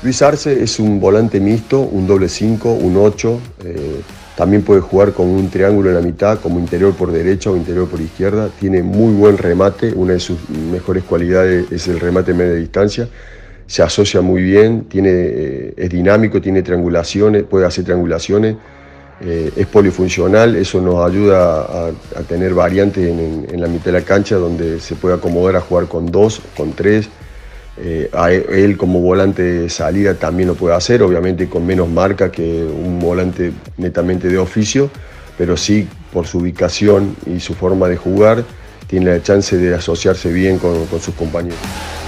Luis Arce es un volante mixto, un doble 5, un 8. También puede jugar con un triángulo en la mitad, como interior por derecha o interior por izquierda. Tiene muy buen remate, una de sus mejores cualidades es el remate de media distancia. Se asocia muy bien, es dinámico, tiene triangulaciones, puede hacer triangulaciones. Es polifuncional, eso nos ayuda a tener variantes en la mitad de la cancha, donde se puede acomodar a jugar con 2, con 3. A él como volante de salida también lo puede hacer, obviamente con menos marca que un volante netamente de oficio, pero sí por su ubicación y su forma de jugar tiene la chance de asociarse bien con sus compañeros.